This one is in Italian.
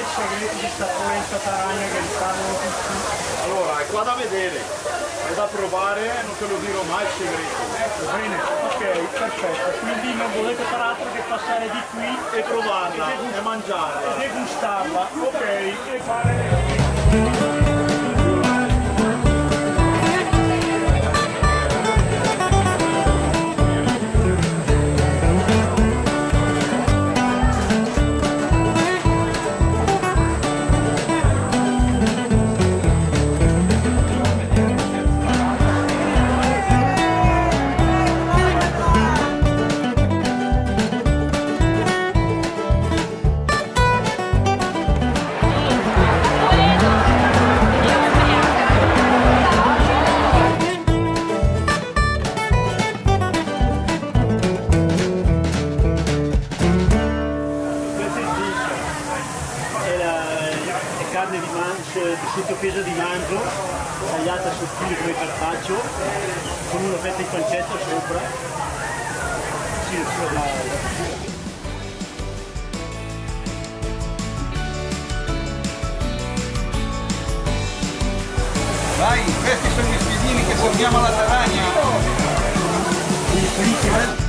i segreti di sta polenta taragna che riparano tutti? Allora, è qua da vedere, è da provare, non te lo dirò mai il segreto. Ecco, bene, ok, perfetto. Quindi non volete far altro che passare di qui E provarla, e mangiarla. e degustarla. Ok, e fare... Carne di manzo, sottopeso di manzo, tagliata sottile come carpaccio, con una fetta di pancetta sopra. Sì, Vai, questi sono gli spiedini che serviamo alla taragna.